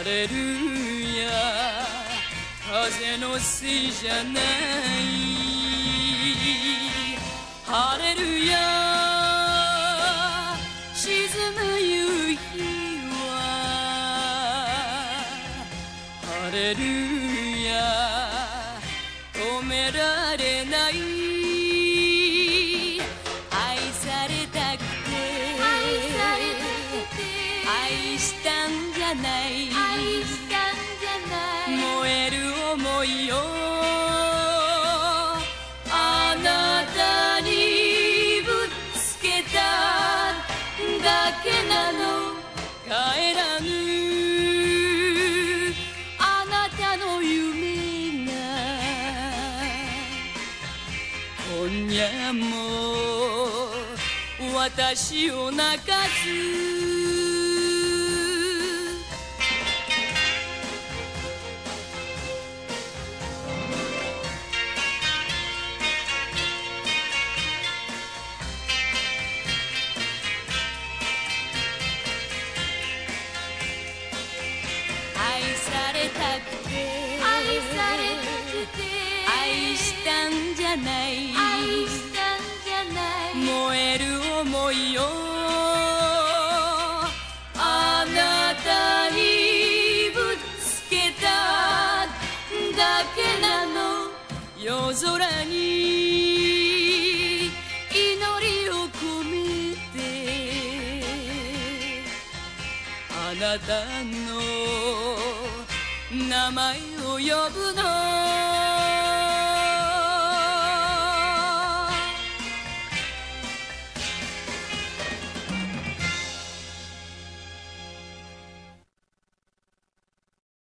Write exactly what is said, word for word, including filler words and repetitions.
レルヤ風のせいじゃないハレルヤ沈む夕日はハレルヤ止められない愛されたくて愛したんじゃない燃える想いをあなたにぶつけただけなの帰らぬあなたの夢が今夜も私を泣かず愛されたくて愛されたくて愛したんじゃない愛したんじゃない燃える想いをあなたにぶつけただけなの夜空に祈りを込めてあなたの名前を呼ぶの